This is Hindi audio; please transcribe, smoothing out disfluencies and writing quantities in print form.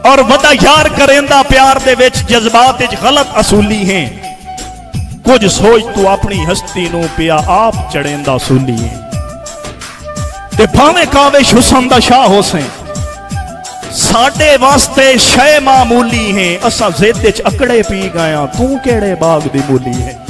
और वदा यार करेंदा प्यार दे विच जज्बात विच गलत असूली हैं। कुछ सोच तू अपनी हस्ती नू पिया आप चढ़ेंदा सूली है। ते भावें काविश हुसन दा शाह हुसैन साडे वास्ते शय मामूली है। असा जिद विच अकड़े पी गया तू केड़े बाग दी मूली है।